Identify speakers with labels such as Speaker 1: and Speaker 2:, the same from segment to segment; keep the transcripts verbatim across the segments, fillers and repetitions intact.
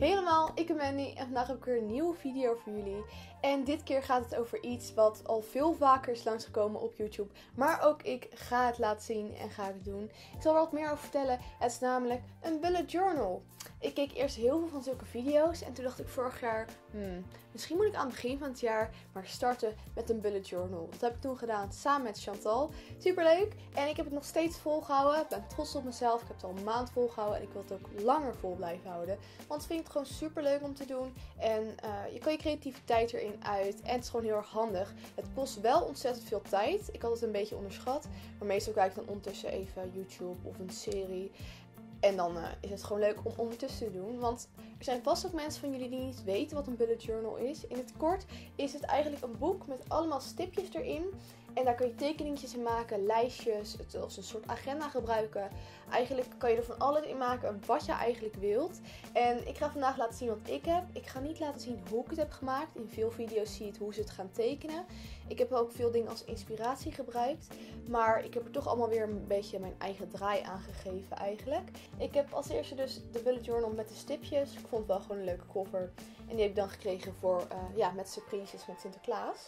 Speaker 1: Hey allemaal, ik ben Mandy en vandaag heb ik weer een nieuwe video voor jullie. En dit keer gaat het over iets wat al veel vaker is langsgekomen op YouTube. Maar ook ik ga het laten zien en ga het doen. Ik zal er wat meer over vertellen. Het is namelijk een bullet journal. Ik keek eerst heel veel van zulke video's en toen dacht ik vorig jaar, hmm, misschien moet ik aan het begin van het jaar maar starten met een bullet journal. Dat heb ik toen gedaan samen met Chantal. Superleuk. En ik heb het nog steeds volgehouden. Ik ben trots op mezelf. Ik heb het al een maand volgehouden en ik wil het ook langer vol blijven houden. Want ik vind het gewoon super leuk om te doen. En uh, je kan je creativiteit erin uit. En het is gewoon heel erg handig. Het kost wel ontzettend veel tijd. Ik had het een beetje onderschat. Maar meestal kijk ik dan ondertussen even YouTube of een serie. En dan uh, is het gewoon leuk om ondertussen te doen. Want er zijn vast ook mensen van jullie die niet weten wat een bullet journal is. In het kort is het eigenlijk een boek met allemaal stipjes erin. En daar kun je tekeningetjes in maken, lijstjes, het als een soort agenda gebruiken. Eigenlijk kan je er van alles in maken wat je eigenlijk wilt. En ik ga vandaag laten zien wat ik heb. Ik ga niet laten zien hoe ik het heb gemaakt. In veel video's zie je het hoe ze het gaan tekenen. Ik heb ook veel dingen als inspiratie gebruikt. Maar ik heb er toch allemaal weer een beetje mijn eigen draai aan gegeven eigenlijk. Ik heb als eerste dus de bullet journal met de stipjes. Ik vond het wel gewoon een leuke cover. En die heb ik dan gekregen voor, uh, ja, met surprises met Sinterklaas.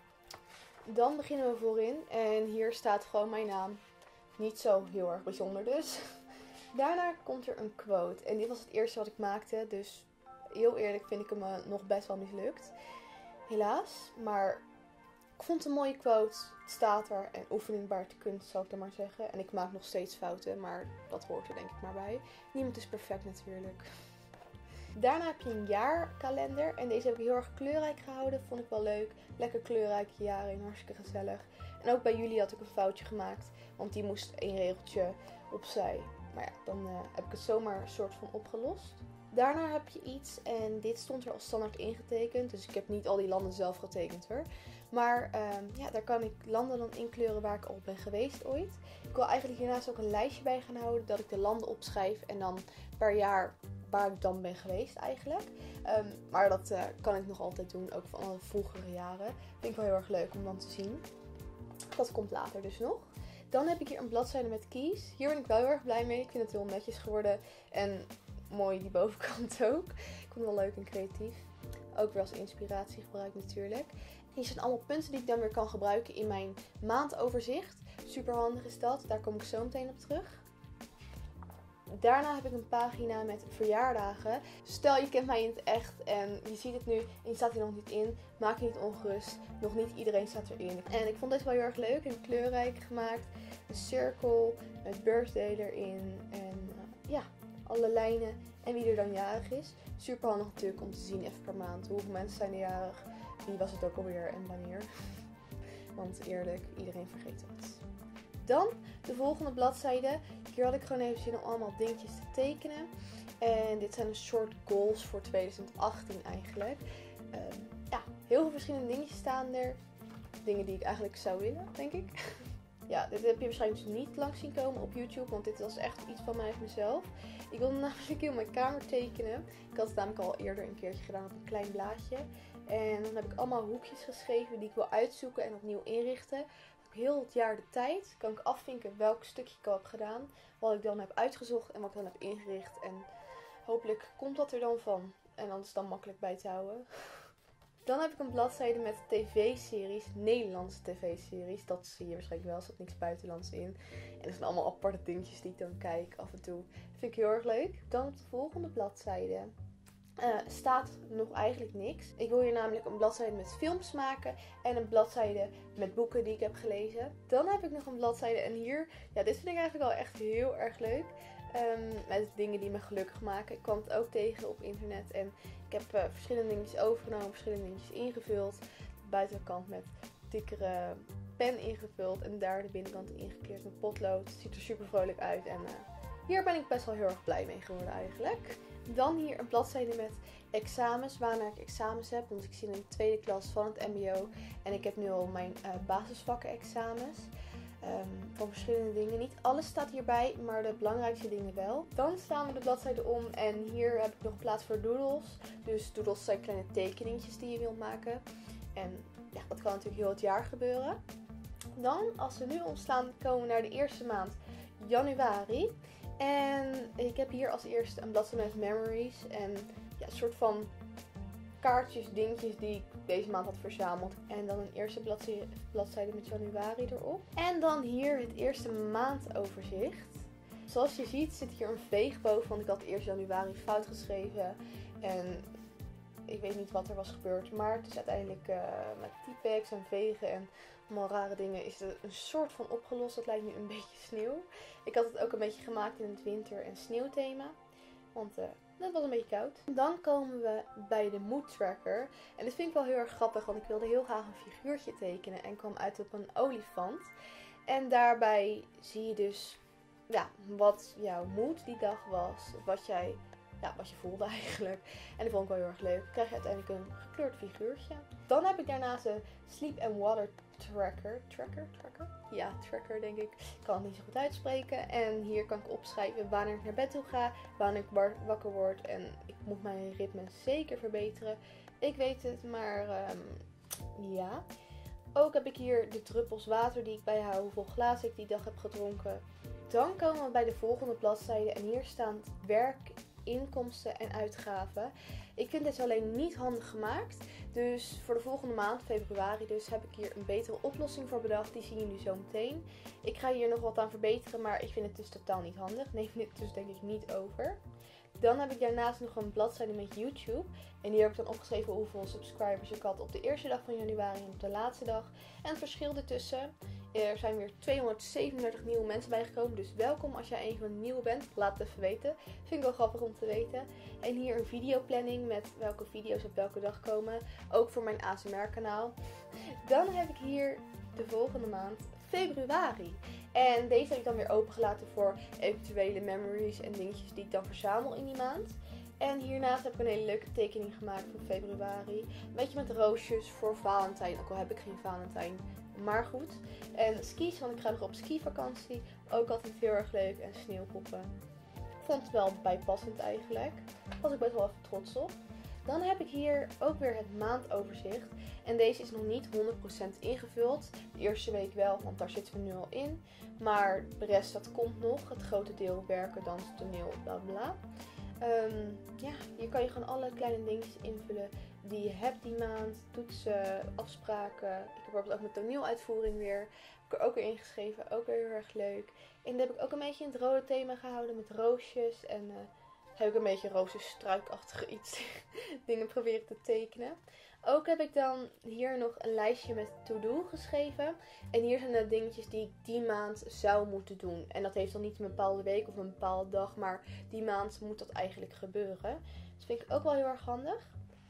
Speaker 1: Dan beginnen we voorin en hier staat gewoon mijn naam. Niet zo heel erg bijzonder dus. Daarna komt er een quote en dit was het eerste wat ik maakte, dus heel eerlijk vind ik hem nog best wel mislukt. Helaas, maar ik vond het een mooie quote. Het staat er en oefening baart de kunst, zou ik dan maar zeggen. En ik maak nog steeds fouten, maar dat hoort er denk ik maar bij. Niemand is perfect natuurlijk. Daarna heb je een jaarkalender en deze heb ik heel erg kleurrijk gehouden. Vond ik wel leuk. Lekker kleurrijk jaar in, hartstikke gezellig. En ook bij jullie had ik een foutje gemaakt, want die moest één regeltje opzij. Maar ja, dan uh, heb ik het zomaar een soort van opgelost. Daarna heb je iets en dit stond er als standaard ingetekend. Dus ik heb niet al die landen zelf getekend hoor. Maar uh, ja, daar kan ik landen dan inkleuren waar ik al ben geweest ooit. Ik wil eigenlijk hiernaast ook een lijstje bij gaan houden dat ik de landen opschrijf en dan per jaar waar ik dan ben geweest eigenlijk. Um, maar dat uh, kan ik nog altijd doen, ook van alle vroegere jaren. Vind ik wel heel erg leuk om dan te zien. Dat komt later dus nog. Dan heb ik hier een bladzijde met keys. Hier ben ik wel heel erg blij mee. Ik vind het heel netjes geworden. En mooi die bovenkant ook. Ik vond het wel leuk en creatief. Ook weer als inspiratie gebruikt natuurlijk. Hier zijn allemaal punten die ik dan weer kan gebruiken in mijn maandoverzicht. Super handig is dat. Daar kom ik zo meteen op terug. Daarna heb ik een pagina met verjaardagen. Stel je kent mij in het echt en je ziet het nu en je staat hier nog niet in. Maak je niet ongerust. Nog niet iedereen staat erin. En ik vond deze wel heel erg leuk en kleurrijk gemaakt. Een cirkel met birthday erin. En uh, ja, alle lijnen en wie er dan jarig is. Super handig natuurlijk om te zien even per maand. Hoeveel mensen zijn er jarig. Wie was het ook alweer en wanneer. Want eerlijk, iedereen vergeet het. Dan de volgende bladzijde. Hier had ik gewoon even zin om allemaal dingetjes te tekenen. En dit zijn een soort goals voor twintig achttien eigenlijk. Um, ja, heel veel verschillende dingetjes staan er. Dingen die ik eigenlijk zou willen, denk ik. Ja, dit heb je waarschijnlijk niet langs zien komen op YouTube, want dit was echt iets van mij of mezelf. Ik wilde namelijk heel mijn kamer tekenen. Ik had het namelijk al eerder een keertje gedaan op een klein blaadje. En dan heb ik allemaal hoekjes geschreven die ik wil uitzoeken en opnieuw inrichten. Heel het jaar de tijd kan ik afvinken welk stukje ik al heb gedaan. Wat ik dan heb uitgezocht en wat ik dan heb ingericht. En hopelijk komt dat er dan van. En dan is het dan makkelijk bij te houden. Dan heb ik een bladzijde met tv-series. Nederlandse tv-series. Dat zie je waarschijnlijk wel. Er staat niks buitenlands in. En er zijn allemaal aparte dingetjes die ik dan kijk af en toe. Dat vind ik heel erg leuk. Dan op de volgende bladzijde. Uh, staat nog eigenlijk niks. Ik wil hier namelijk een bladzijde met films maken en een bladzijde met boeken die ik heb gelezen. Dan heb ik nog een bladzijde en hier, ja, dit vind ik eigenlijk wel echt heel erg leuk. Um, met dingen die me gelukkig maken. Ik kwam het ook tegen op internet en ik heb uh, verschillende dingetjes overgenomen, verschillende dingetjes ingevuld. De buitenkant met dikkere pen ingevuld en daar de binnenkant ingekleurd met potlood. Het ziet er super vrolijk uit en uh, hier ben ik best wel heel erg blij mee geworden eigenlijk. Dan hier een bladzijde met examens, waarna ik examens heb. Want ik zit in de tweede klas van het mbo. En ik heb nu al mijn uh, basisvakken examens. Um, van verschillende dingen. Niet alles staat hierbij, maar de belangrijkste dingen wel. Dan staan we de bladzijde om en hier heb ik nog plaats voor doodles. Dus doodles zijn kleine tekeningetjes die je wilt maken. En ja, dat kan natuurlijk heel het jaar gebeuren. Dan, als we nu omslaan, komen we naar de eerste maand, januari. En ik heb hier als eerste een bladzijde met memories. En ja, soort van kaartjes, dingetjes die ik deze maand had verzameld. En dan een eerste bladzijde, bladzijde met januari erop. En dan hier het eerste maandoverzicht. Zoals je ziet zit hier een veeg boven, want ik had eerst januari fout geschreven. En ik weet niet wat er was gebeurd, maar het is uiteindelijk uh, met typex en vegen en allemaal rare dingen is het een soort van opgelost. Dat lijkt nu een beetje sneeuw. Ik had het ook een beetje gemaakt in het winter- en sneeuwthema. Want uh, het was een beetje koud. Dan komen we bij de mood tracker. En dit vind ik wel heel erg grappig, want ik wilde heel graag een figuurtje tekenen en kwam uit op een olifant. En daarbij zie je dus ja, wat jouw mood die dag was. Wat jij, ja, wat je voelde eigenlijk. En dat vond ik wel heel erg leuk. Dan krijg je uiteindelijk een gekleurd figuurtje. Dan heb ik daarnaast een sleep and water tracker. Tracker? Tracker? Ja, tracker denk ik. Ik kan het niet zo goed uitspreken. En hier kan ik opschrijven wanneer ik naar bed toe ga. Wanneer ik wakker word. En ik moet mijn ritme zeker verbeteren. Ik weet het, maar um, ja. Ook heb ik hier de druppels water die ik bijhoud. Hoeveel glazen ik die dag heb gedronken. Dan komen we bij de volgende bladzijde. En hier staan werk, inkomsten en uitgaven. Ik vind dit alleen niet handig gemaakt. Dus voor de volgende maand, februari dus, heb ik hier een betere oplossing voor bedacht. Die zien jullie zo meteen. Ik ga hier nog wat aan verbeteren, maar ik vind het dus totaal niet handig. Neem dit dus denk ik niet over. Dan heb ik daarnaast nog een bladzijde met YouTube. En hier heb ik dan opgeschreven hoeveel subscribers ik had op de eerste dag van januari en op de laatste dag. En het verschil ertussen. Er zijn weer tweehonderdzevenendertig nieuwe mensen bijgekomen. Dus welkom als jij een van de nieuwe bent. Laat het even weten. Vind ik wel grappig om te weten. En hier een videoplanning met welke video's op welke dag komen. Ook voor mijn A S M R kanaal. Dan heb ik hier de volgende maand februari. En deze heb ik dan weer opengelaten voor eventuele memories en dingetjes die ik dan verzamel in die maand. En hiernaast heb ik een hele leuke tekening gemaakt voor februari. Een beetje met roosjes voor Valentijn. Ook al heb ik geen Valentijn. Maar goed. En skis, want ik ga nog op skivakantie. Ook altijd heel erg leuk. En sneeuwpoppen. Ik vond het wel bijpassend eigenlijk. Daar was ik best wel even trots op. Dan heb ik hier ook weer het maandoverzicht. En deze is nog niet honderd procent ingevuld. De eerste week wel, want daar zitten we nu al in. Maar de rest, dat komt nog. Het grote deel werken, dans, toneel, bla bla. Um, ja, hier kan je gewoon alle kleine dingetjes invullen die je hebt die maand. Toetsen, afspraken. Ik heb bijvoorbeeld ook mijn toneeluitvoering weer. Heb ik er ook weer ingeschreven. Ook weer heel erg leuk. En dat heb ik ook een beetje in het rode thema gehouden met roosjes. En uh, heb ik een beetje rozenstruikachtige iets dingen proberen te tekenen. Ook heb ik dan hier nog een lijstje met to-do geschreven. En hier zijn de dingetjes die ik die maand zou moeten doen. En dat heeft dan niet een bepaalde week of een bepaalde dag. Maar die maand moet dat eigenlijk gebeuren. Dus vind ik ook wel heel erg handig.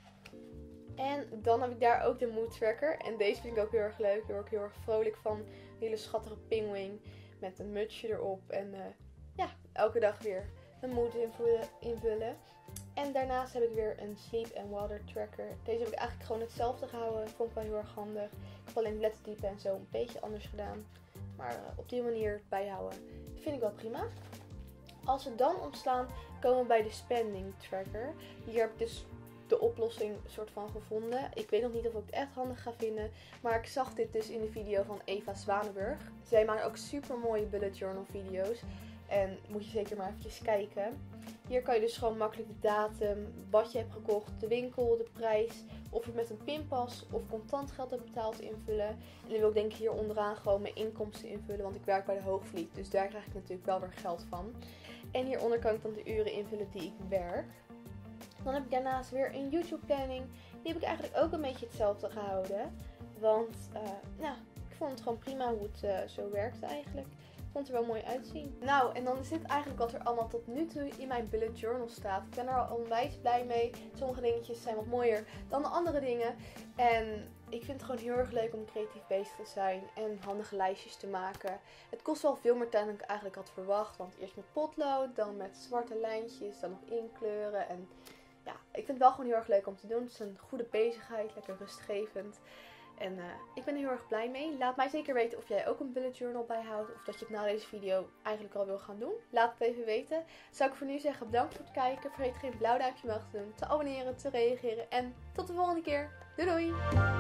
Speaker 1: En dan heb ik daar ook de mood tracker. En deze vind ik ook heel erg leuk. Daar word ik heel erg vrolijk van. Een hele schattige pinguïn met een mutsje erop. En uh, ja, elke dag weer een mood invullen, invullen. En daarnaast heb ik weer een sleep and water tracker. Deze heb ik eigenlijk gewoon hetzelfde gehouden. Vond ik wel heel erg handig. Ik heb alleen lettertypen en zo een beetje anders gedaan. Maar uh, op die manier bijhouden vind ik wel prima. Als we dan omslaan, komen we bij de spending tracker. Hier heb ik dus de oplossing soort van gevonden. Ik weet nog niet of ik het echt handig ga vinden. Maar ik zag dit dus in de video van Eva Zwanenburg. Zij maakt ook super mooie bullet journal video's. En moet je zeker maar eventjes kijken. Hier kan je dus gewoon makkelijk de datum, wat je hebt gekocht, de winkel, de prijs. Of je met een pinpas of contant geld hebt betaald invullen. En dan wil ik denk ik hier onderaan gewoon mijn inkomsten invullen. Want ik werk bij de Hoogvliet. Dus daar krijg ik natuurlijk wel weer geld van. En hieronder kan ik dan de uren invullen die ik werk. Dan heb ik daarnaast weer een YouTube planning. Die heb ik eigenlijk ook een beetje hetzelfde gehouden. Want uh, nou, ik vond het gewoon prima hoe het uh, zo werkte eigenlijk. Ik vond het er wel mooi uitzien. Nou, en dan is dit eigenlijk wat er allemaal tot nu toe in mijn bullet journal staat. Ik ben er al onwijs blij mee. Sommige dingetjes zijn wat mooier dan de andere dingen. En ik vind het gewoon heel erg leuk om creatief bezig te zijn en handige lijstjes te maken. Het kost wel veel meer tijd dan ik eigenlijk had verwacht. Want eerst met potlood, dan met zwarte lijntjes, dan nog inkleuren. En ja, ik vind het wel gewoon heel erg leuk om te doen. Het is een goede bezigheid, lekker rustgevend. En uh, ik ben er heel erg blij mee. Laat mij zeker weten of jij ook een bullet journal bijhoudt. Of dat je het na deze video eigenlijk al wil gaan doen. Laat het even weten. Zou ik voor nu zeggen bedankt voor het kijken. Vergeet geen blauw duimpje omhoog te doen. Te abonneren, te reageren. En tot de volgende keer. Doei doei!